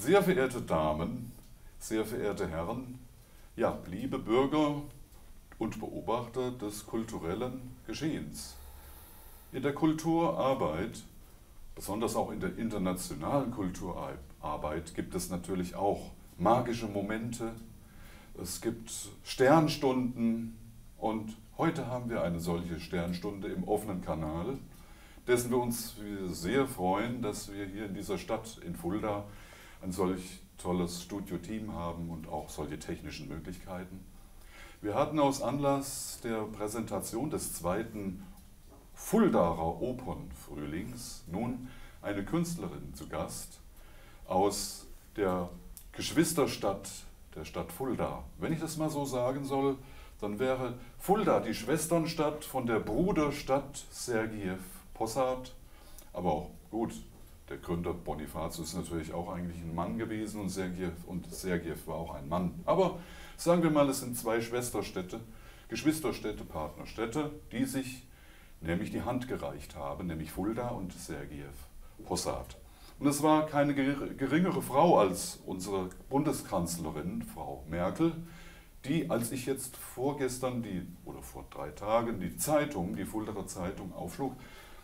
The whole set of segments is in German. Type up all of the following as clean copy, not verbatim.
Sehr verehrte Damen, sehr verehrte Herren, ja, liebe Bürger und Beobachter des kulturellen Geschehens. In der Kulturarbeit, besonders auch in der internationalen Kulturarbeit, gibt es natürlich auch magische Momente. Es gibt Sternstunden und heute haben wir eine solche Sternstunde im offenen Kanal, dessen wir uns sehr freuen, dass wir hier in dieser Stadt in Fulda ein solch tolles Studioteam haben und auch solche technischen Möglichkeiten. Wir hatten aus Anlass der Präsentation des zweiten Fuldaer Opernfrühlings nun eine Künstlerin zu Gast aus der Geschwisterstadt der Stadt Fulda. Wenn ich das mal so sagen soll, dann wäre Fulda die Schwesternstadt von der Bruderstadt Sergiew Possad. Aber auch gut, der Gründer Bonifatius ist natürlich auch eigentlich ein Mann gewesen und Sergiew war auch ein Mann. Aber sagen wir mal, es sind zwei Schwesterstädte, Geschwisterstädte, Partnerstädte, die sich nämlich die Hand gereicht haben, nämlich Fulda und Sergiew Possad. Und es war keine geringere Frau als unsere Bundeskanzlerin, Frau Merkel, die, als ich jetzt vorgestern oder vor 3 Tagen die Zeitung, die Fuldaer Zeitung aufschlug,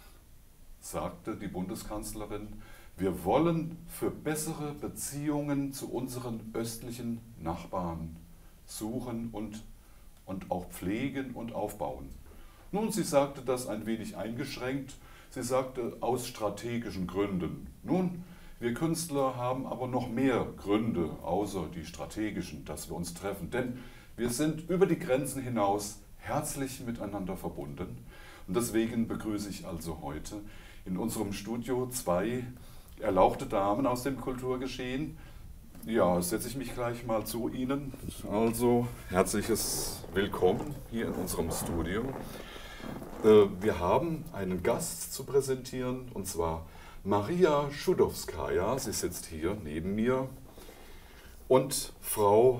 sagte die Bundeskanzlerin, wir wollen für bessere Beziehungen zu unseren östlichen Nachbarn suchen und auch pflegen und aufbauen. Nun, sie sagte das ein wenig eingeschränkt. Sie sagte, aus strategischen Gründen. Nun, wir Künstler haben aber noch mehr Gründe, außer die strategischen, dass wir uns treffen. Denn wir sind über die Grenzen hinaus herzlich miteinander verbunden. Und deswegen begrüße ich also heute in unserem Studio 2 erlauchte Damen aus dem Kulturgeschehen. Ja, setze ich mich gleich mal zu Ihnen. Also, herzliches Willkommen hier in unserem Studio. Wir haben einen Gast zu präsentieren, und zwar Maria Schudowskaja, sie sitzt hier neben mir, und Frau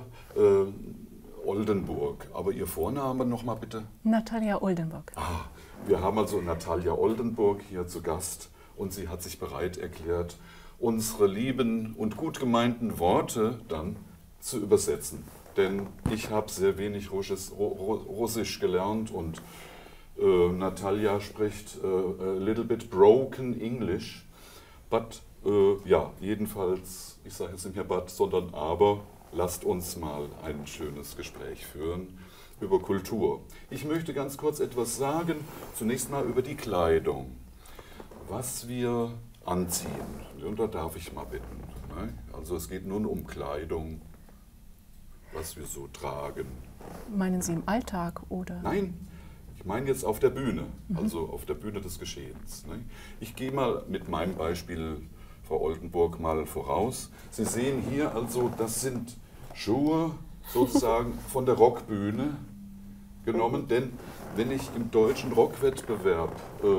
Oldenburg. Aber Ihr Vorname nochmal bitte? Natalia Oldenburg. Wir haben also Natalia Oldenburg hier zu Gast und sie hat sich bereit erklärt, unsere lieben und gut gemeinten Worte dann zu übersetzen. Denn ich habe sehr wenig Russisch gelernt und Natalia spricht a little bit broken English, but ja, jedenfalls, ich sage jetzt nicht mehr but, sondern aber, lasst uns mal ein schönes Gespräch führen über Kultur. Ich möchte ganz kurz etwas sagen, zunächst mal über die Kleidung, was wir anziehen. Und da darf ich mal bitten. Ne? Also es geht nun um Kleidung, was wir so tragen. Meinen Sie im Alltag oder? Nein. Ich meine jetzt auf der Bühne, also auf der Bühne des Geschehens. Ne? Ich gehe mal mit meinem Beispiel, Frau Oldenburg, mal voraus. Sie sehen hier also, das sind Schuhe sozusagen von der Rockbühne genommen, denn wenn ich im deutschen Rockwettbewerb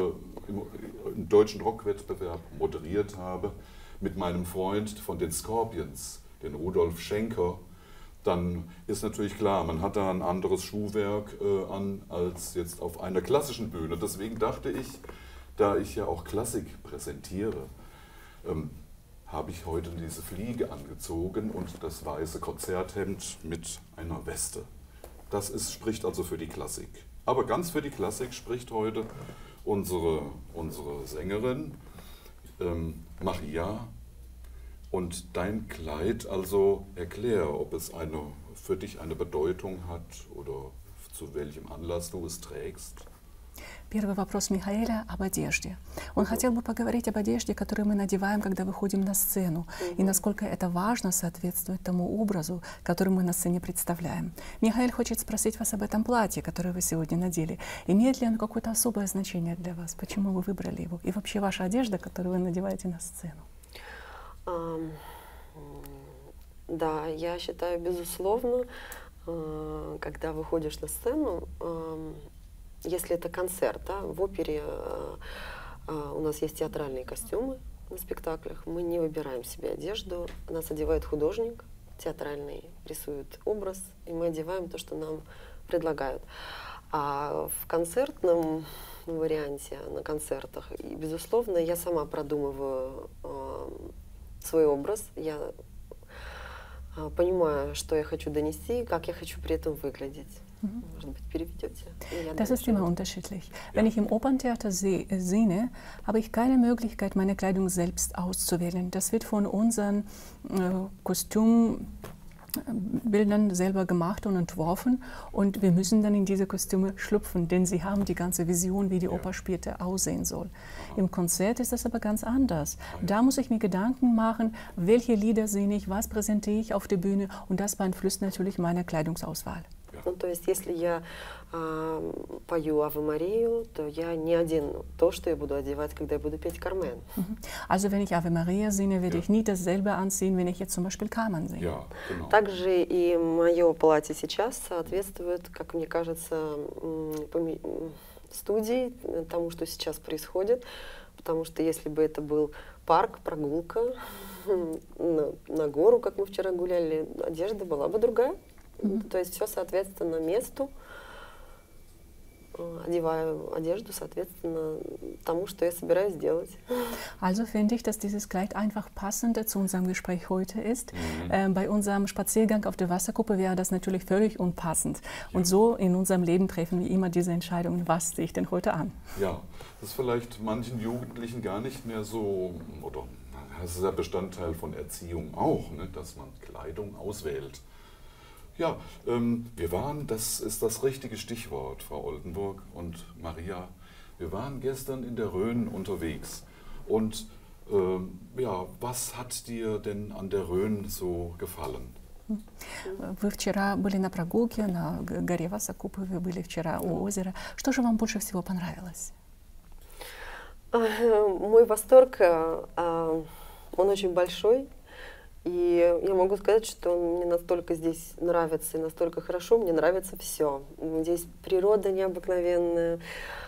moderiert habe mit meinem Freund von den Scorpions, den Rudolf Schenker, dann ist natürlich klar, man hat da ein anderes Schuhwerk an als jetzt auf einer klassischen Bühne. Deswegen dachte ich, da ich ja auch Klassik präsentiere, habe ich heute diese Fliege angezogen und das weiße Konzerthemd mit einer Weste. Das spricht also für die Klassik. Aber ganz für die Klassik spricht heute unsere Sängerin Maria. Und dein Kleid, also erklär, ob es für dich eine Bedeutung hat oder zu welchem Anlass du es trägst. Первый вопрос Михаэля об одежде. Он хотел бы поговорить об одежде, которую мы надеваем, когда выходим на сцену, и насколько это важно соответствовать тому образу, который мы на сцене представляем. Михаэль хочет спросить вас об этом платье, которое вы сегодня надели. Имеет ли оно какое-то особое значение для вас? Почему вы выбрали его? И вообще ваша одежда, которую вы надеваете на сцену. Да, я считаю, безусловно, когда выходишь на сцену, если это концерт, да, в опере у нас есть театральные костюмы на спектаклях, мы не выбираем себе одежду, нас одевает художник театральный, рисует образ, и мы одеваем то, что нам предлагают. А в концертном варианте, на концертах, и, безусловно, я сама продумываю свой образ, я понимаю, что я хочу dонести, как я хочу при этом выглядеть. Может быть, переведете? Das ist immer unterschiedlich. Wenn ich im Operntheater singe, habe ich keine Möglichkeit, meine Kleidung selbst auszuwählen. Das wird von unseren Kostümbildern selber gemacht und entworfen und wir müssen dann in diese Kostüme schlüpfen, denn sie haben die ganze Vision, wie die Oper später aussehen soll. Im Konzert ist das aber ganz anders. Da muss ich mir Gedanken machen, welche Lieder singe ich, was präsentiere ich auf der Bühne und das beeinflusst natürlich meine Kleidungsauswahl. Ну, то есть, если я пою Аве Марию, то я не одену то, что я буду одевать, когда я буду петь Кармен. Also wenn ich Ave Maria singe, werde ich nie dasselbe anziehen, wenn ich jetzt zum Beispiel Carmen singe. Ja, genau. Также и мое платье сейчас соответствует, как мне кажется, студии, тому, что сейчас происходит. Потому что если бы это был парк, прогулка на гору, как мы вчера гуляли, одежда была бы другая. То есть все соответственно месту, одеваю одежду соответственно тому, что я собираюсь делать. Also finde ich, dass dieses Kleid einfach passender zu unserem Gespräch heute ist. Bei unserem Spaziergang auf der Wasserkuppe wäre das natürlich völlig unpassend. Und so in unserem Leben treffen wir immer diese Entscheidung, was ziehe ich denn heute an? Ja, das ist vielleicht manchen Jugendlichen gar nicht mehr so, oder das ist ja Bestandteil von Erziehung auch, ne, dass man Kleidung auswählt. Ja, wir waren, das ist das richtige Stichwort, Frau Oldenburg und Maria, wir waren gestern in der Rhön unterwegs. Und ja, was hat dir denn an der Rhön so gefallen? Вы вчера были на прогулке на горе Васакупы, вы были вчера у озера. Что же вам больше всего понравилось? Мой восторг, он очень большой. И я могу сказать, что мне настолько здесь нравится и настолько хорошо, мне нравится все. Здесь природа необыкновенная,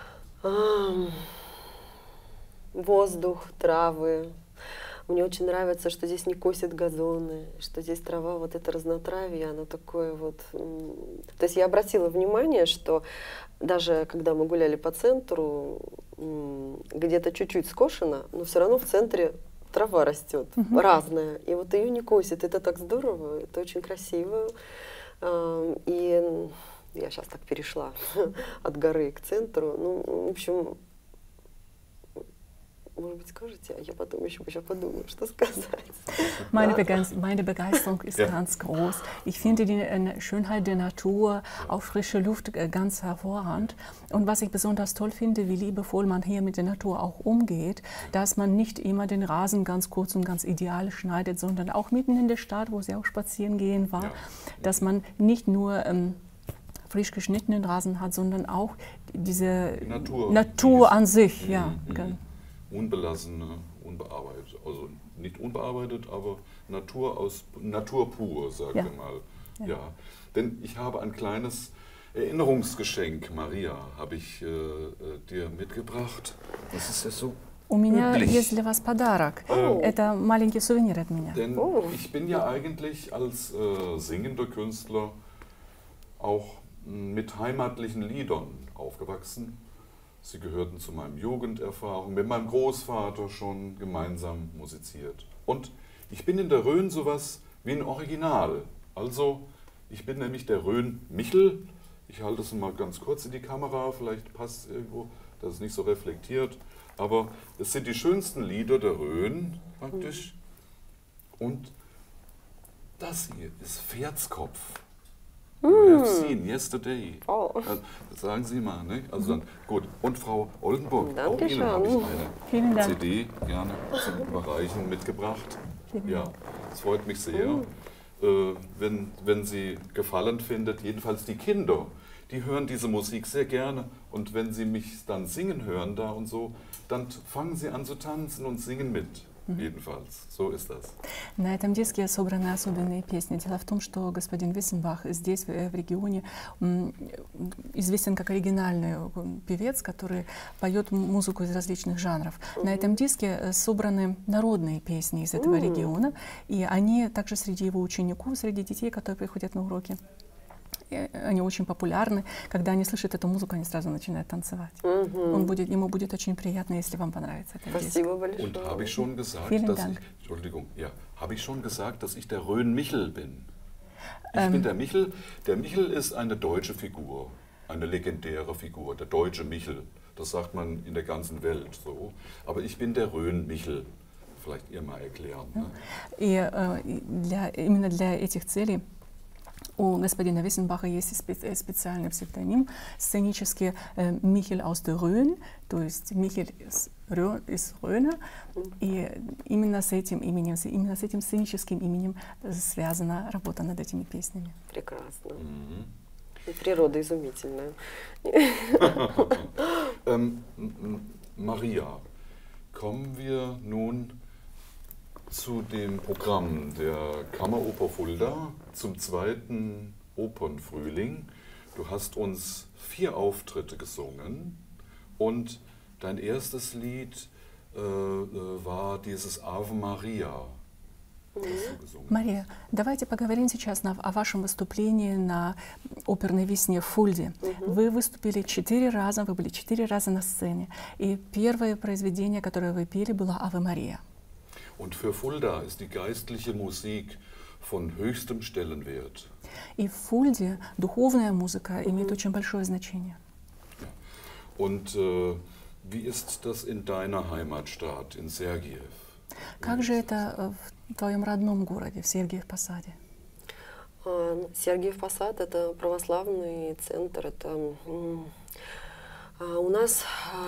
воздух, травы. Мне очень нравится, что здесь не косят газоны, что здесь трава, вот это разнотравье, оно такое вот... То есть я обратила внимание, что даже когда мы гуляли по центру, где-то чуть-чуть скошено, но все равно в центре трава растет, разная, и вот ее не косит. Это так здорово, это очень красиво. И я сейчас так перешла от горы к центру. Ну, в общем, может быть, skажете, а я потом еще подумаю, что сказать. Meine Begeisterung ist ganz groß. Ich finde die Schönheit der Natur, auch frische Luft ganz hervorragend. Und was ich besonders toll finde, wie liebevoll man hier mit der Natur auch umgeht, dass man nicht immer den Rasen ganz kurz und ganz ideal schneidet, sondern auch mitten in der Stadt, wo sie auch spazieren gehen war, dass man nicht nur frisch geschnittenen Rasen hat, sondern auch diese Natur an sich. Ja. Unbelassene, unbearbeitet, also nicht unbearbeitet, aber Natur pur, sagen wir mal. Ja. Denn ich habe ein kleines Erinnerungsgeschenk, Maria, habe ich dir mitgebracht. Das ist ja so У меня есть для вас подарок. Это маленький сувенир от меня. Denn ich bin ja eigentlich als singender Künstler auch mit heimatlichen Liedern aufgewachsen. Sie gehörten zu meinem Jugenderfahrung, mit meinem Großvater schon gemeinsam musiziert. Und ich bin in der Rhön sowas wie ein Original. Also ich bin nämlich der Rhön-Michel. Ich halte es mal ganz kurz in die Kamera, vielleicht passt es irgendwo, das ist nicht so reflektiert. Aber es sind die schönsten Lieder der Rhön praktisch. Und das hier ist Pferdskopf. You have seen yesterday. Oh. Das sagen Sie mal, ne? Also dann, gut. Und Frau Oldenburg, auch Dankeschön. Ihnen habe ich Vielen eine Dank. CD gerne zum Überreichen mitgebracht. Ja, es freut mich sehr, wenn sie Gefallen findet. Jedenfalls die Kinder, die hören diese Musik sehr gerne. Und wenn sie mich dann singen hören da und so, dann fangen sie an zu tanzen und singen mit. Jedenfalls, so ist das. На этом диске собраны особенные песни. Дело в том, что господин Виссенбах здесь, в регионе, известен как оригинальный певец, который поет музыку из различных жанров. На этом диске собраны народные песни из этого региона, и они также среди его учеников, среди детей, которые приходят на уроки. они очень популярны. Когда они слышат эту музыку, они сразу начинают танцевать. Ему будет очень приятно, если вам понравится этот диск. Спасибо большое. Und habe ich schon gesagt, Vielen dass Dank. Entschuldigung, ja, habe ich schon gesagt, dass ich der Rhön Michel bin? Ich bin der Michel. Der Michel ist eine deutsche Figur, eine legendäre Figur, der deutsche Michel. Das sagt man in der ganzen Welt so. Aber ich bin der Rhön Michel. Vielleicht ihr mal erklären. Ne? И именно для этих целей у господина Виссенбаха есть специальный псевдоним, сценический Михель aus der Rhön, то есть Михель из Рhöne. И именно с этим именем, именно с этим сценическим именем связана работа над этими песнями. Прекрасно. И природа изумительная. Maria, kommen wir nun zu dem Programm der Kammeroper Fulda zum zweiten Opernfrühling. Du hast uns 4 Auftritte gesungen und dein erstes Lied war dieses Ave Maria. Мария, давайте поговорим сейчас о вашем выступлении на оперной весне в Фульде. Вы выступили 4 раза, вы были 4 раза на сцене. И первое произведение, которое вы пели, было «Аве Мария». Und für Fulda ist die geistliche Musik von höchstem Stellenwert. И в Фульде духовная музыка имеет очень большое значение. Und wie ist das in deiner Heimatstadt, in Sergiev? Как же это в твоем родном городе, в Сергиев-Посаде? Сергиев-Посад — это православный центр. Это у нас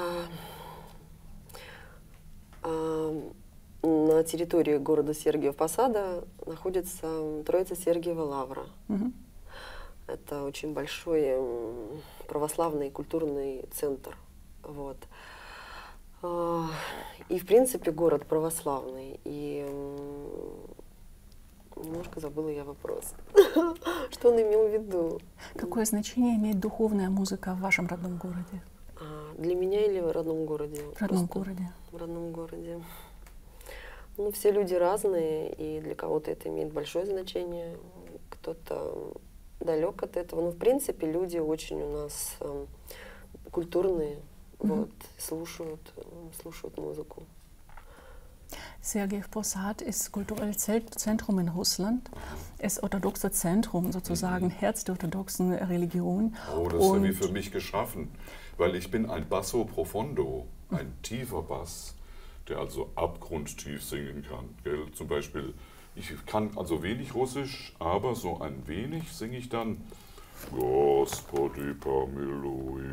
на территории города Сергиев-Посада находится Троица-Сергиева Лавра. Это очень большой православный культурный центр. Вот. И, в принципе, город православный. И немножко забыла я вопрос. Что он имел в виду? Какое значение имеет духовная музыка в вашем родном городе? Для меня или в родном городе? В родном городе. В родном городе. Ну, все люди разные, и для кого-то это имеет большое значение, кто-то далек от этого. Но, в принципе, люди очень у нас культурные, вот, слушают музыку. Sergiev Posad ist kulturelles Zentrum in Russland, ist orthodoxes Zentrum, sozusagen Herz der orthodoxen Religion. Oh, das ist ja wie für mich geschaffen, weil ich bin ein Basso Profondo, ein tiefer Bass, der also abgrundtief singen kann. Gell? Zum Beispiel, ich kann also wenig Russisch, aber so ein wenig singe ich dann Господи помилуй,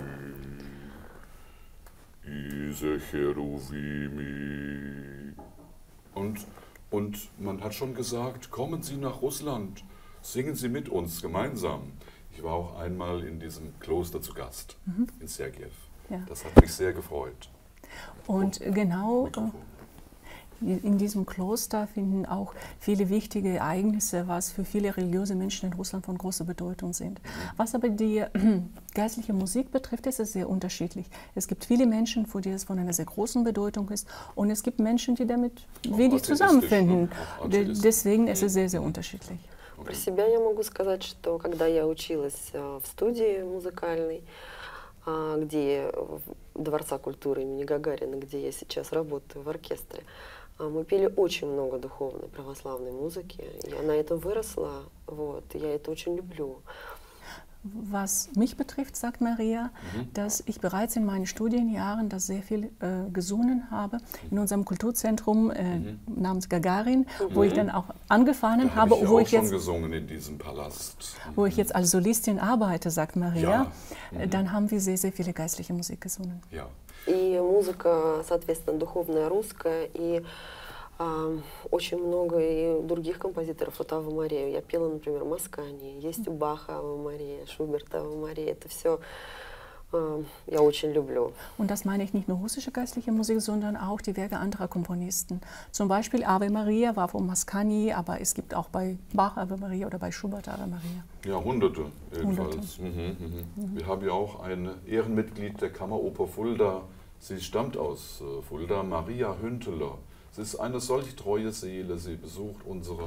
Ise Cheruvimi. Und man hat schon gesagt, kommen Sie nach Russland, singen Sie mit uns gemeinsam. Ich war auch einmal in diesem Kloster zu Gast, in Sergiev. Ja. Das hat mich sehr gefreut. Und genau in diesem Kloster finden auch viele wichtige Ereignisse, was für viele religiöse Menschen in Russland von großer Bedeutung sind. Was aber die geistliche Musik betrifft, ist es sehr unterschiedlich. Es gibt viele Menschen, für die es von einer sehr großen Bedeutung ist, und es gibt Menschen, die damit wenig zusammenfinden. Deswegen ist es sehr, sehr unterschiedlich. Про себя я могу сказать, что когда я училась в студии музыкальной, где Дворца культуры имени Гагарина, где я сейчас работаю в оркестре, мы пели очень много духовной православной музыки. Я на этом выросла, вот, я это очень люблю. Was mich betrifft, sagt Maria, dass ich bereits in meinen Studienjahren das sehr viel gesungen habe in unserem Kulturzentrum namens Gagarin, wo ich dann auch angefangen habe, wo ich jetzt gesungen in diesem Palast. Wo ich jetzt als Solistin arbeite, sagt Maria, dann haben wir sehr, sehr viele geistliche Musik gesungen. Ja. И музыка, соответственно, духовная русская, и очень много и других композиторов. Вот Аве Марию я пела, например, Маскани, есть у Баха Аве Мария, Шуберта Аве Мария. Это все я очень люблю. Und das meine ich nicht nur russische geistliche Musik, sondern auch die Werke anderer Komponisten. Zum Beispiel Ave Maria war von Mascagni, aber es gibt auch bei Bach Ave Maria oder bei Schubert Ave Maria. Ja, Hunderte jedenfalls. Wir haben ja auch ein Ehrenmitglied der Kammeroper Fulda. Sie stammt aus Fulda, Maria Hünteler. Sie ist eine solch treue Seele. Sie besucht unsere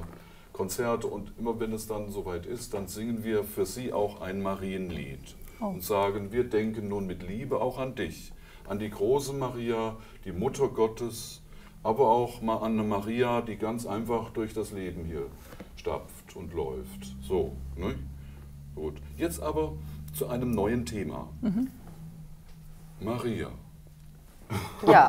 Konzerte und immer wenn es dann soweit ist, dann singen wir für sie auch ein Marienlied und sagen, wir denken nun mit Liebe auch an dich, an die große Maria, die Mutter Gottes, aber auch mal an eine Maria, die ganz einfach durch das Leben hier stapft und läuft. So, ne? Gut. Jetzt aber zu einem neuen Thema. Maria. Ja.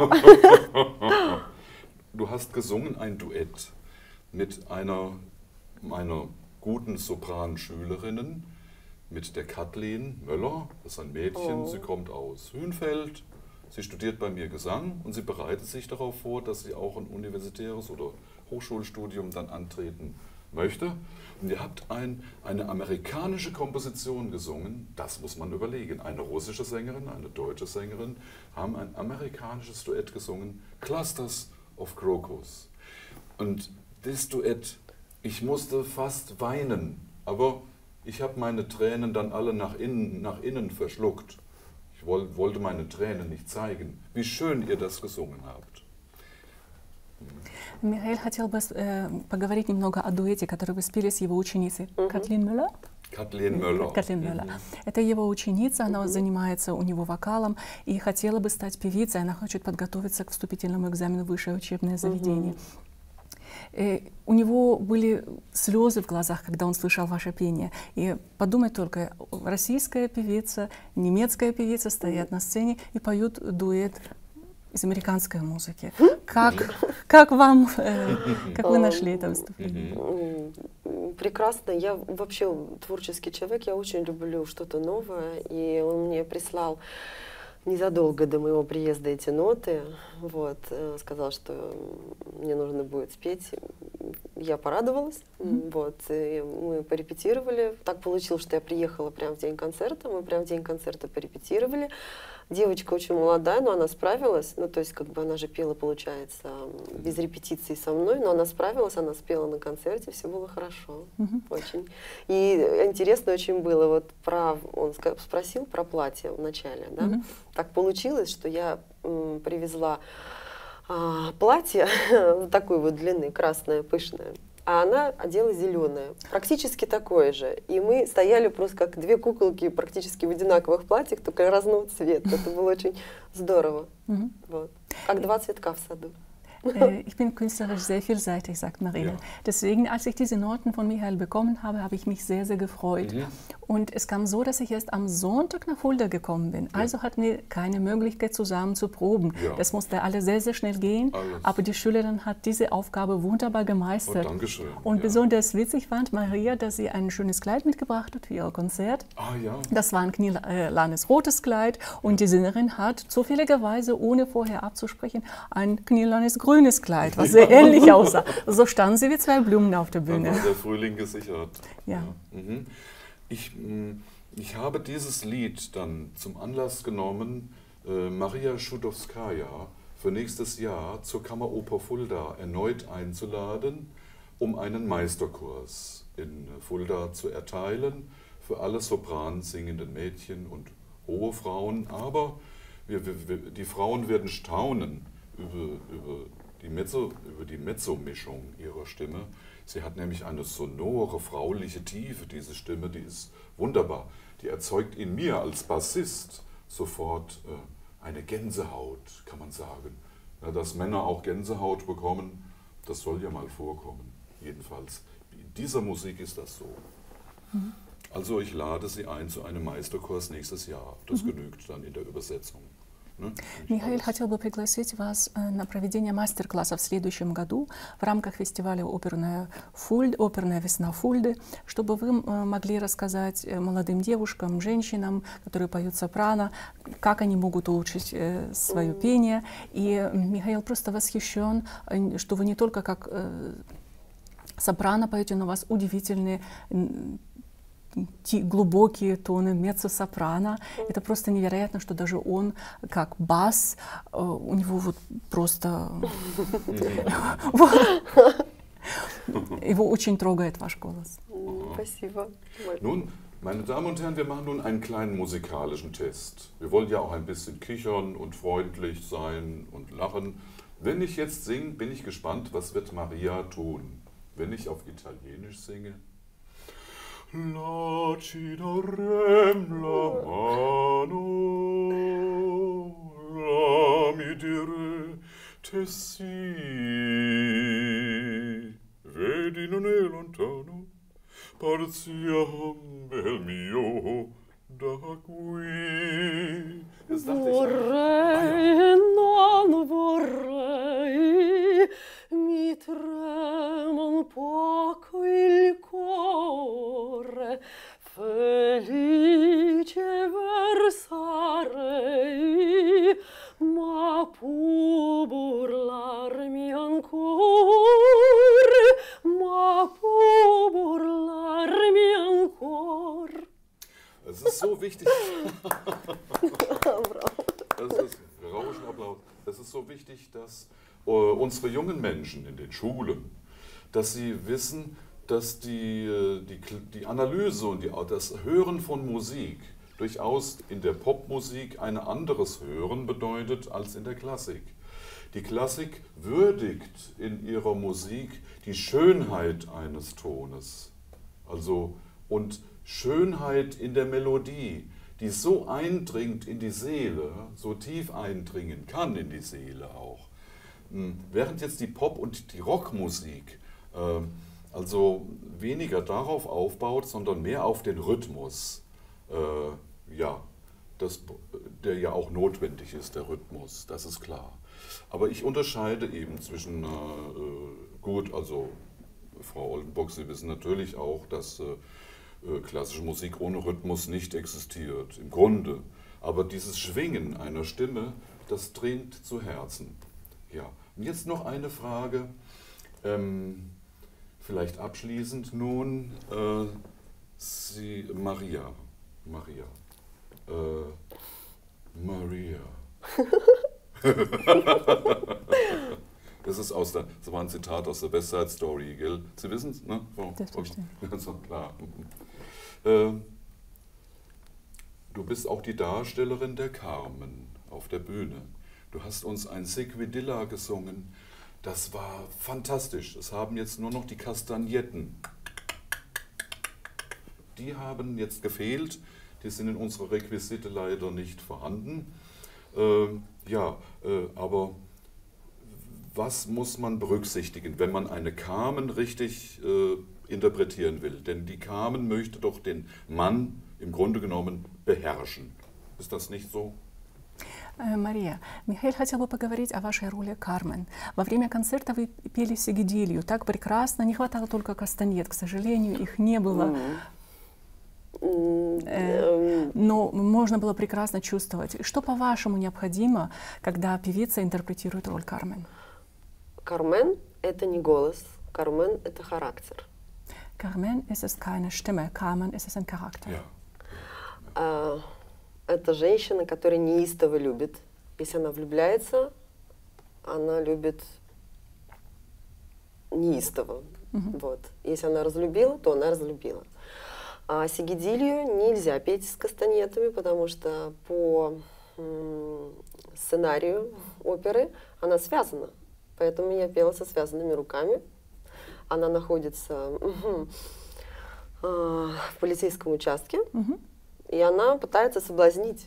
Du hast gesungen ein Duett mit einer meiner guten Sopranschülerinnen, mit der Kathleen Möller. Das ist ein Mädchen, sie kommt aus Hünfeld. Sie studiert bei mir Gesang und sie bereitet sich darauf vor, dass sie auch ein universitäres oder Hochschulstudium dann antreten möchte. Und ihr habt eine amerikanische Komposition gesungen, das muss man überlegen. Eine russische Sängerin, eine deutsche Sängerin haben ein amerikanisches Duett gesungen, Clusters of Crocus. Und das Duett, ich musste fast weinen, aber ich habe meine Tränen dann alle nach innen verschluckt. Ich wollte meine Tränen nicht zeigen. Wie schön ihr das gesungen habt. Михаил хотел бы поговорить немного о дуэте, который вы спели с его ученицей Катлин Мюллер. Катлин Мюллер. Катлин Мюллер. Это его ученица, она занимается у него вокалом и хотела бы стать певицей. Она хочет подготовиться к вступительному экзамену в высшее учебное заведение. У него были слезы в глазах, когда он слышал ваше пение. И подумать только, российская певица, немецкая певица стоят на сцене и поют дуэт из американской музыки. Как вам, как вы нашли это выступление? Прекрасно. Я вообще творческий человек, я очень люблю что-то новое. И он мне прислал незадолго до моего приезда эти ноты, вот, сказал, что мне нужно будет спеть. Я порадовалась, вот, и мы порепетировали. Так получилось, что я приехала прямо в день концерта, мы прямо в день концерта порепетировали. Девочка очень молодая, но она справилась, ну, то есть, как бы она же пела, получается, без репетиции со мной, но она справилась, она спела на концерте, все было хорошо, очень. И интересно очень было, вот, он спросил про платье вначале, да, так получилось, что я привезла платье такой вот длины, красное, пышное, а она одела зеленое, практически такое же. И мы стояли просто как две куколки практически в одинаковых платьях, только разного цвета. Это было очень здорово. Вот. Как два цветка в саду. Ich bin künstlerisch sehr vielseitig, sagt Maria. Ja. Deswegen, als ich diese Noten von Michael bekommen habe, habe ich mich sehr, sehr gefreut. Und es kam so, dass ich erst am Sonntag nach Fulda gekommen bin. Also hatten wir keine Möglichkeit, zusammen zu proben. Ja. Das musste alles sehr, sehr schnell gehen. Aber die Schülerin hat diese Aufgabe wunderbar gemeistert. Oh, Dankeschön. Und besonders witzig fand Maria, dass sie ein schönes Kleid mitgebracht hat für ihr Konzert. Ja. Das war ein knielanges rotes Kleid. Und die Sängerin hat zufälligerweise, ohne vorher abzusprechen, ein knielanges grünes Kleid, was sehr ähnlich aussah. So standen sie wie zwei Blumen auf der Bühne. Dann war der Frühling gesichert. Ja. Ich habe dieses Lied dann zum Anlass genommen, Maria Schudowskaja für nächstes Jahr zur Kammeroper Fulda erneut einzuladen, um einen Meisterkurs in Fulda zu erteilen für alle Sopran singenden Mädchen und hohe Frauen. Aber die Frauen werden staunen über die Mezzo-Mischung ihrer Stimme. Sie hat nämlich eine sonore, frauliche Tiefe, diese Stimme, die ist wunderbar. Die erzeugt in mir als Bassist sofort eine Gänsehaut, kann man sagen. Ja, dass Männer auch Gänsehaut bekommen, das soll ja mal vorkommen. Jedenfalls, in dieser Musik ist das so. Also ich lade Sie ein zu einem Meisterkurs nächstes Jahr. Das genügt dann in der Übersetzung. Михаил хотел бы пригласить вас на проведение мастер-класса в следующем году в рамках фестиваля «Оперная весна Фульды», чтобы вы могли рассказать молодым девушкам, женщинам, которые поют сопрано, как они могут улучшить свое пение. И Михаил просто восхищен, что вы не только как сопрано поете, но у вас удивительные глубокие тоны меццо-сопрано. Это просто невероятно, что даже он, как бас, у него вот просто... Его очень трогает ваш голос. Спасибо. Nun, meine Damen und Herren, wir machen nun einen kleinen musikalischen Test. Wir wollen ja auch ein bisschen kichern und freundlich sein und lachen. Wenn ich jetzt singe, bin ich gespannt, was wird Maria tun? wenn ich auf Italienisch singe, La ci darem la mano, la mi dire te sì, vedi non è lontano, partiam bel mio da qui. Jetzt dachte ich, Vorrei, non vorrei, mi trema un poco il cuore, felice versarei, ma può burlarmi ancora, ma può burlarmi ancora. es ist so wichtig. Das ist Rauschenapplaus. Es ist so wichtig, dass unsere jungen Menschen in den Schulen, dass sie wissen, dass die Analyse und das Hören von Musik durchaus in der Popmusik ein anderes Hören bedeutet als in der Klassik. Die Klassik würdigt in ihrer Musik die Schönheit eines Tones, also und Schönheit in der Melodie, die so eindringt in die Seele, so tief eindringen kann in die Seele auch. Während jetzt die Pop- und die Rockmusik also weniger darauf aufbaut, sondern mehr auf den Rhythmus, ja, der ja auch notwendig ist, der Rhythmus, das ist klar. Aber ich unterscheide eben zwischen, gut, also Frau Oldenburg, Sie wissen natürlich auch, dass klassische Musik ohne Rhythmus nicht existiert, im Grunde. Aber dieses Schwingen einer Stimme, das dringt zu Herzen. Ja. Und jetzt noch eine Frage, vielleicht abschließend nun, Maria. Das war ein Zitat aus der West Side Story, gell? Sie wissen es, ne? So, klar. Du bist auch die Darstellerin der Carmen auf der Bühne. Du hast uns ein Sequidilla gesungen. Das war fantastisch. Es haben jetzt nur noch die Kastagnetten. Die haben jetzt gefehlt. Die sind in unserer Requisite leider nicht vorhanden. Aber was muss man berücksichtigen, wenn man eine Carmen richtig interpretieren will? Denn die Carmen möchte doch den Mann im Grunde genommen beherrschen. Ist das nicht so? Мария, Михаил хотел бы поговорить о вашей роли Кармен. Во время концерта вы пели Сигидилью так прекрасно, не хватало только кастаньет, к сожалению, их не было. Но можно было прекрасно чувствовать. Что, по-вашему, необходимо, когда певица интерпретирует роль Кармен? Кармен — это не голос, Кармен — это характер. Carmen ist es keine Stimme, Carmen ist es ein Charakter. Ja. Это женщина, которая неистово любит. Если она влюбляется, она любит неистово. Вот. Если она разлюбила, то она разлюбила. А Сигидилью нельзя петь с кастаньетами, потому что по сценарию оперы она связана. Поэтому я пела со связанными руками. Она находится в полицейском участке, и она пытается соблазнить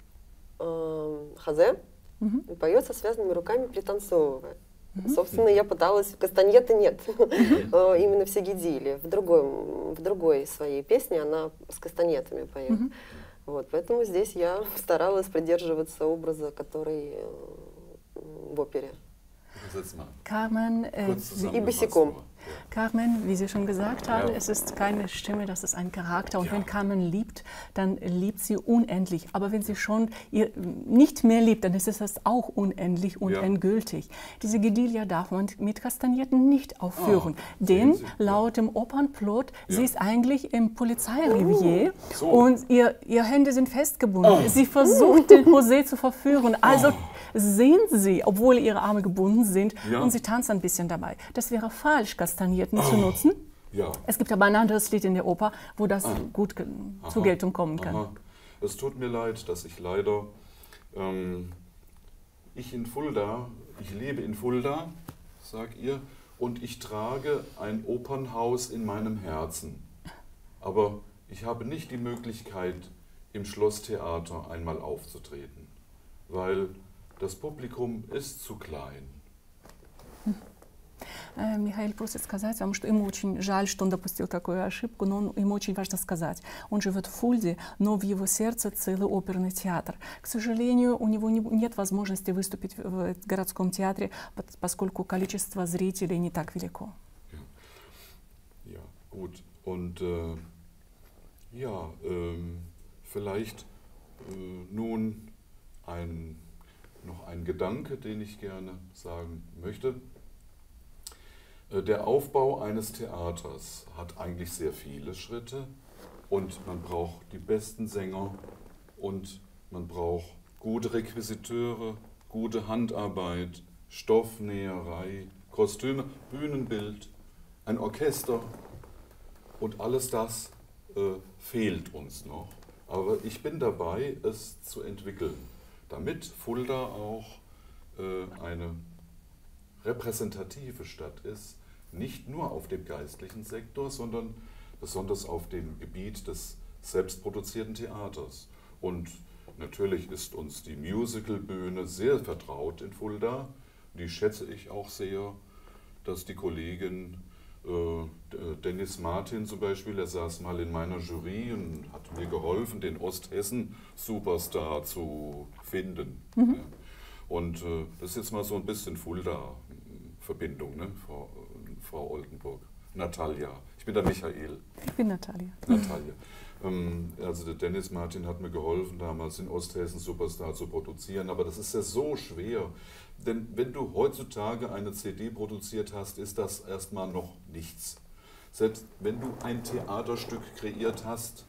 Хозе и поет со связанными руками, пританцовывая. Собственно, я пыталась, кастаньеты нет, именно в Сигидиле. В другой своей песне она с кастаньетами поет. Вот, поэтому здесь я старалась придерживаться образа, который в опере. Carmen, и босиком. Carmen, wie Sie schon gesagt haben, es ist keine Stimme, das ist ein Charakter. Und wenn Carmen liebt, dann liebt sie unendlich. Aber wenn sie schon nicht mehr liebt, dann ist es auch unendlich und endgültig. Diese Gedilia darf man mit Kastagnetten nicht aufführen. Denn laut dem Opernplot, sie ist eigentlich im Polizeirevier und ihre Hände sind festgebunden. Sie versucht, den José zu verführen. Also sehen Sie, obwohl ihre Arme gebunden sind, und sie tanzt ein bisschen dabei. Das wäre falsch, Kastagnetten zu nutzen. Ja. Es gibt aber ein anderes Lied in der Oper, wo das gut zur Geltung kommen kann. Es tut mir leid, dass ich leider, ich lebe in Fulda, sagt ihr, und ich trage ein Opernhaus in meinem Herzen. Aber ich habe nicht die Möglichkeit, im Schlosstheater einmal aufzutreten, weil das Publikum ist zu klein. Михаил просит сказать вам, что ему очень жаль, что он допустил такую ошибку, но ему очень важно сказать. Он живет в Фульде, но в его сердце целый оперный театр. К сожалению, у него нет возможности выступить в городском театре, поскольку количество зрителей не так велико. Ja, gut. Und vielleicht nun noch ein Gedanke, den ich gerne sagen möchte. Der Aufbau eines Theaters hat eigentlich sehr viele Schritte und man braucht die besten Sänger und man braucht gute Requisiteure, gute Handarbeit, Stoffnäherei, Kostüme, Bühnenbild, ein Orchester und alles das fehlt uns noch. Aber ich bin dabei, es zu entwickeln, damit Fulda auch eine repräsentative Stadt ist, nicht nur auf dem geistlichen Sektor, sondern besonders auf dem Gebiet des selbstproduzierten Theaters. Und natürlich ist uns die Musicalbühne sehr vertraut in Fulda. Die schätze ich auch sehr, dass die Kollegin Dennis Martin zum Beispiel, er saß mal in meiner Jury und hat mir geholfen, den Osthessen-Superstar zu finden. Mhm. Ja. Und das ist jetzt mal so ein bisschen Fulda-Verbindung, ne? Frau Oldenburg. Natalia. Ich bin der Michael. Ich bin Natalia. Natalia. Also der Dennis Martin hat mir geholfen, damals den Osthessen Superstar zu produzieren, aber das ist ja so schwer. Denn wenn du heutzutage eine CD produziert hast, ist das erstmal noch nichts. Selbst wenn du ein Theaterstück kreiert hast,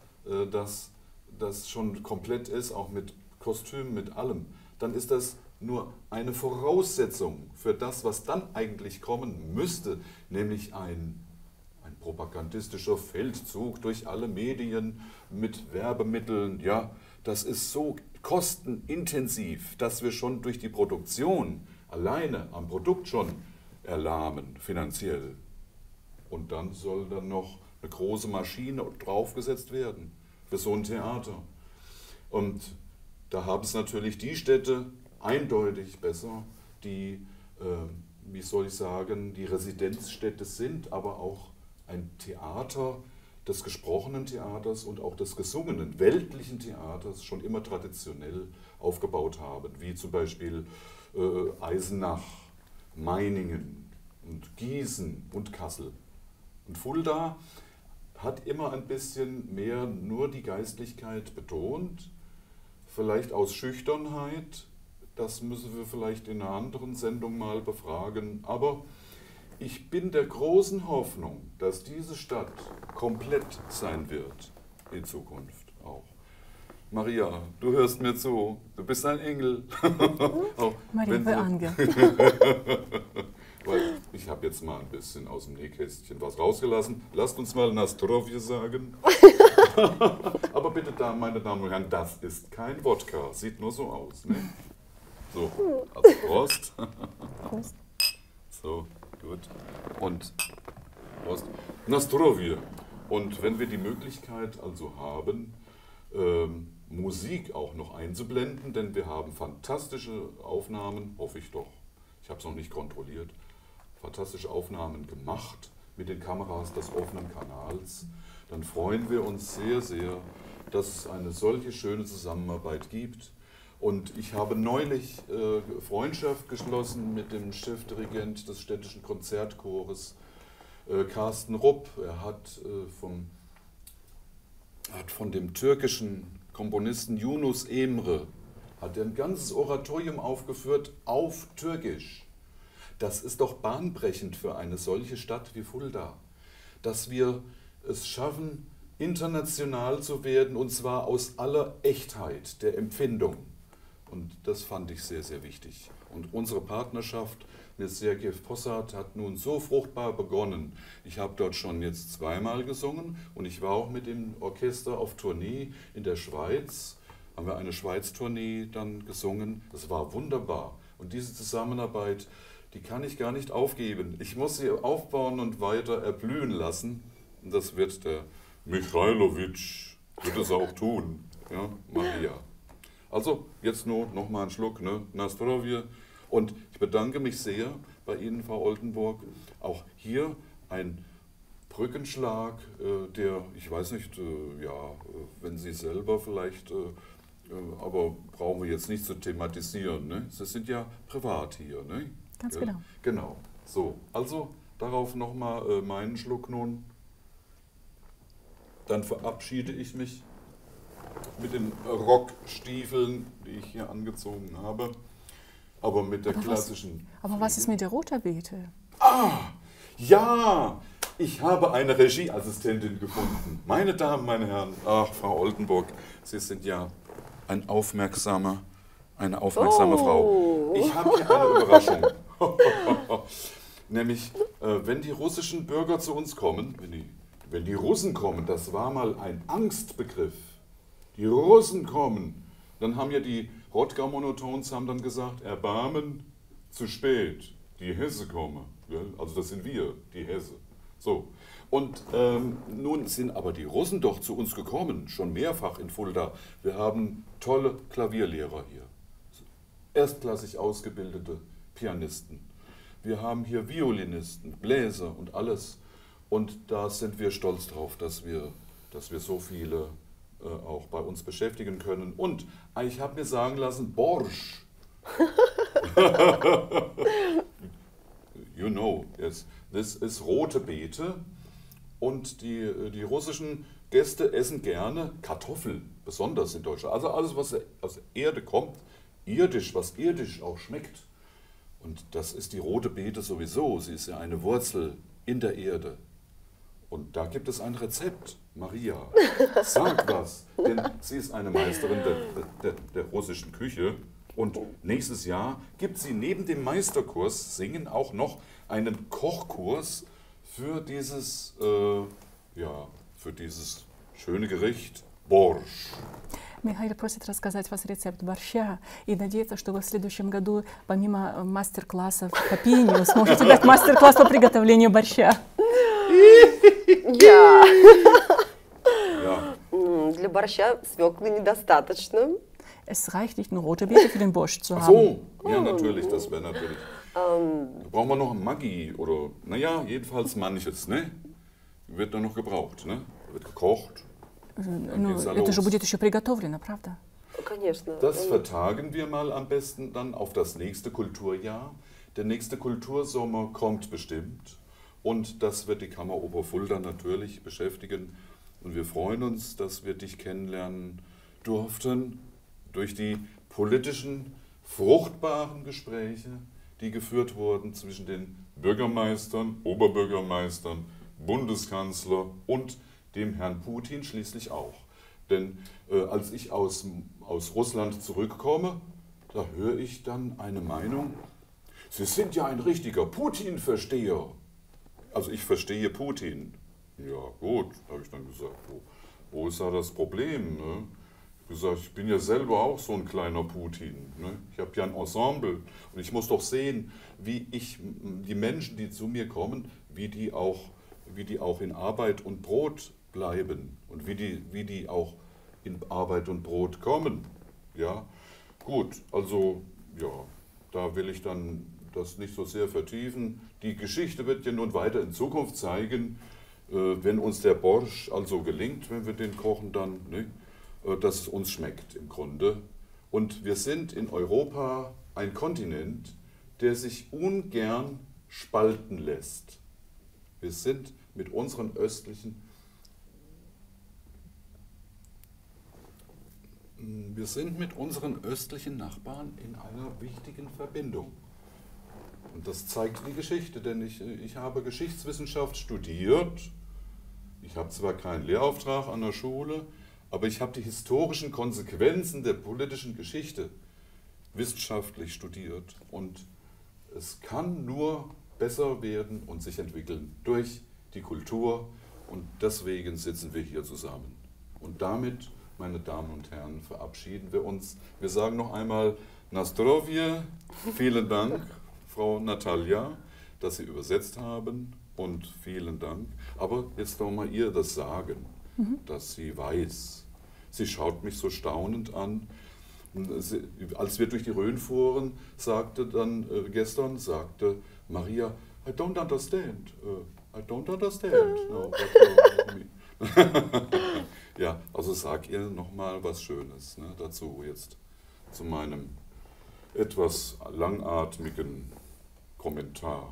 das schon komplett ist, auch mit Kostümen, mit allem, dann ist das nur eine Voraussetzung für das, was dann eigentlich kommen müsste, nämlich ein propagandistischer Feldzug durch alle Medien mit Werbemitteln. Ja, das ist so kostenintensiv, dass wir schon durch die Produktion alleine am Produkt schon erlahmen, finanziell. Und dann soll dann noch eine große Maschine draufgesetzt werden für so ein Theater. Und da haben es natürlich die Städte eindeutig besser, die, wie soll ich sagen, die Residenzstädte sind, aber auch ein Theater des gesprochenen Theaters und auch des gesungenen, weltlichen Theaters schon immer traditionell aufgebaut haben, wie zum Beispiel Eisenach, Meiningen und Gießen und Kassel. Und Fulda hat immer ein bisschen mehr nur die Geistlichkeit betont, vielleicht aus Schüchternheit, das müssen wir vielleicht in einer anderen Sendung mal befragen, aber ich bin der großen Hoffnung, dass diese Stadt komplett sein wird in Zukunft auch. Maria, du hörst mir zu, du bist ein Engel. Maria, für Angel. Weil ich habe jetzt mal ein bisschen aus dem Nähkästchen was rausgelassen. Lasst uns mal Nastrovje sagen. Aber bitte, meine Damen und Herren, das ist kein Wodka. Sieht nur so aus. Ne? So, also Prost. Prost. So, gut. Und Prost. Nastrovje. Und wenn wir die Möglichkeit also haben, Musik auch noch einzublenden, denn wir haben fantastische Aufnahmen, hoffe ich doch, ich habe es noch nicht kontrolliert, fantastische Aufnahmen gemacht mit den Kameras des offenen Kanals, dann freuen wir uns sehr, sehr, dass es eine solche schöne Zusammenarbeit gibt. Und ich habe neulich Freundschaft geschlossen mit dem Chefdirigent des Städtischen Konzertchores, Carsten Rupp. Er hat von dem türkischen Komponisten Yunus Emre hat ein ganzes Oratorium aufgeführt auf Türkisch. Das ist doch bahnbrechend für eine solche Stadt wie Fulda, dass wir es schaffen, international zu werden, und zwar aus aller Echtheit der Empfindung. Und das fand ich sehr, sehr wichtig. Und unsere Partnerschaft mit Sergej Possad hat nun so fruchtbar begonnen. Ich habe dort schon jetzt zweimal gesungen und ich war auch mit dem Orchester auf Tournee in der Schweiz. Haben wir eine Schweiz-Tournee dann gesungen. Das war wunderbar. Und diese Zusammenarbeit, die kann ich gar nicht aufgeben. Ich muss sie aufbauen und weiter erblühen lassen. Und das wird der Michailowitsch, wird es auch tun. Ja, Maria. Also, jetzt nur noch mal einen Schluck, ne? Na zdrowie. Und ich bedanke mich sehr bei Ihnen, Frau Oldenburg. Auch hier ein Brückenschlag, der, ich weiß nicht, ja, wenn Sie selber vielleicht, aber brauchen wir jetzt nicht zu thematisieren, ne? Sie sind ja privat hier, ne? Ganz Ja? genau. Genau. So, also darauf nochmal meinen Schluck nun. Dann verabschiede ich mich mit den Rockstiefeln, die ich hier angezogen habe, aber mit der klassischen... Aber was ist mit der Roterbeete? Ah, ja, ich habe eine Regieassistentin gefunden. Meine Damen, meine Herren, ach, Frau Oldenburg, Sie sind ja eine aufmerksame Frau. Ich habe hier eine Überraschung. Nämlich, wenn die russischen Bürger zu uns kommen, wenn die Russen kommen, das war mal ein Angstbegriff. Die Russen kommen, dann haben ja die Rodger-Monotons haben dann gesagt, Erbarmen, zu spät, die Hesse kommen. Also das sind wir, die Hesse. So. Und nun sind aber die Russen doch zu uns gekommen, schon mehrfach in Fulda. Wir haben tolle Klavierlehrer hier, erstklassig ausgebildete Pianisten. Wir haben hier Violinisten, Bläser und alles. Und da sind wir stolz drauf, dass wir so viele auch bei uns beschäftigen können. Und ich habe mir sagen lassen, Borsch. You know, yes. Das ist rote Beete. Und die russischen Gäste essen gerne Kartoffeln, besonders in Deutschland. Also alles, was aus der Erde kommt, irdisch, was irdisch auch schmeckt. Und das ist die rote Beete sowieso. Sie ist ja eine Wurzel in der Erde. Und da gibt es ein Rezept. Maria, sag was. Denn sie ist eine Meisterin der russischen Küche. Und nächstes Jahr gibt sie neben dem Meisterkurs Singen auch noch einen Kochkurs für dieses, für dieses schöne Gericht Борщ. Михаил просит рассказать вас рецепт борща и надеется, что вы в следующем году, помимо мастер-классов по пению, сможете дать мастер-класс по приготовлению борща. Ja. Для борща свеклы недостаточно. Es reicht nicht nur rote Beete für den Borsch zu Ach haben. so, ja natürlich, das wäre natürlich. Da brauchen wir noch ein Maggi oder, naja, jedenfalls manches, ne? Wird dann noch gebraucht, ne? Wird gekocht. Ну, это же будет еще приготовлено, правда? Конечно. Das vertagen wir mal am besten dann auf das nächste Kulturjahr. Der nächste Kultursommer kommt bestimmt. Und das wird die Kammeroper Fulda natürlich beschäftigen. Und wir freuen uns, dass wir dich kennenlernen durften durch die politischen, fruchtbaren Gespräche, die geführt wurden zwischen den Bürgermeistern, Oberbürgermeistern, Bundeskanzler und dem Herrn Putin schließlich auch. Denn als ich aus Russland zurückkomme, da höre ich dann eine Meinung, Sie sind ja ein richtiger Putin-Versteher. Also ich verstehe Putin. Ja gut, habe ich dann gesagt, wo ist da das Problem? Ne? Ich habe gesagt, ich bin ja selber auch so ein kleiner Putin. Ne? Ich habe ja ein Ensemble und ich muss doch sehen, wie ich die Menschen, die zu mir kommen, wie die auch in Arbeit und Brot bleiben und wie die auch in Arbeit und Brot kommen. Ja, gut, also ja, da will ich dann das nicht so sehr vertiefen. Die Geschichte wird ja nun weiter in Zukunft zeigen, wenn uns der Borsch also gelingt, wenn wir den kochen dann, ne, dass es uns schmeckt im Grunde. Und wir sind in Europa ein Kontinent, der sich ungern spalten lässt. Wir sind mit unseren östlichen Nachbarn in einer wichtigen Verbindung. Und das zeigt die Geschichte, denn ich habe Geschichtswissenschaft studiert. Ich habe zwar keinen Lehrauftrag an der Schule, aber ich habe die historischen Konsequenzen der politischen Geschichte wissenschaftlich studiert. Und es kann nur besser werden und sich entwickeln durch die Kultur. Und deswegen sitzen wir hier zusammen. Und damit, meine Damen und Herren, verabschieden wir uns. Wir sagen noch einmal Na zdrowie, vielen Dank, Frau Natalia, dass Sie übersetzt haben und vielen Dank. Aber jetzt noch mal ihr das sagen, dass sie weiß. Sie schaut mich so staunend an. Als wir durch die Rhön fuhren, sagte dann gestern, sagte Maria, I don't understand. I don't understand. No, ja, also sag ihr nochmal was Schönes, ne, dazu jetzt, zu meinem etwas langatmigen Kommentar.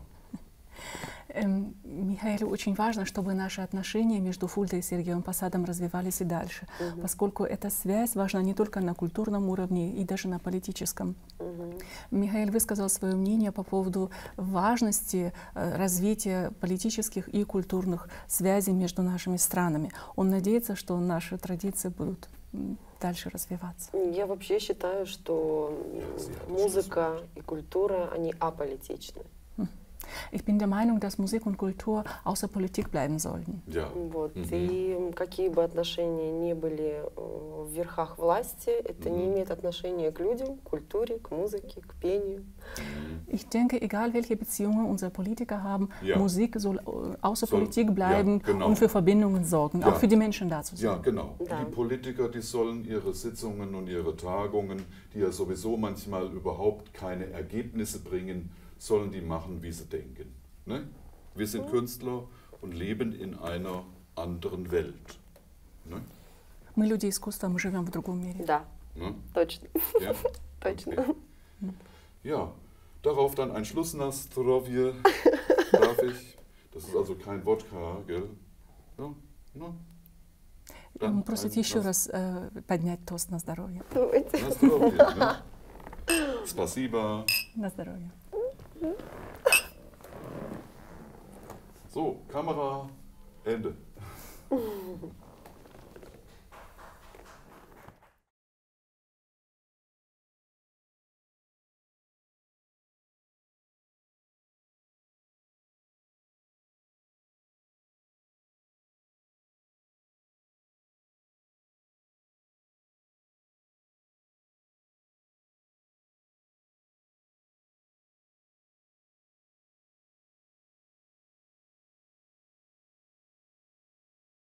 Михаилу очень важно, чтобы наши отношения между Фульдой и Сергиевым Посадом развивались и дальше, поскольку эта связь важна не только на культурном уровне и даже на политическом. Михаил высказал свое мнение по поводу важности развития политических и культурных связей между нашими странами. Он надеется, что наши традиции будут дальше развиваться. Я вообще считаю, что музыка и культура, они аполитичны. Ich bin der Meinung, dass Musik und Kultur außer Politik bleiben sollten. Ja. Вот. И какие бы отношения ни были в верхах власти, это не имеет отношения к людям, к культуре, к музыке, к пению. Ich denke, egal welche Beziehungen unsere Politiker haben, Ja. Musik soll außer Politik bleiben ja, genau. und für Verbindungen sorgen, Ja. auch für die Menschen da zu sein. Ja, genau. Ja. Die Politiker, die sollen ihre Sitzungen und ihre Tagungen, die ja sowieso manchmal überhaupt keine Ergebnisse bringen, sollen die machen, wie sie denken. Ne? Wir sind Künstler und leben in einer anderen Welt. Ne? Мы люди искусства, мы живем в другом мире. Да, Ne? точно. Ja? Точно. Okay. Ja, darauf dann ein Schlussnastrovje, darf ich. Das ist also kein Wodka, gell? Ja, no. Он просит еще раз поднять тост на здоровье. Давайте. Nastrovje, ne? Spasiba. На здоровье. So, Kamera, Ende.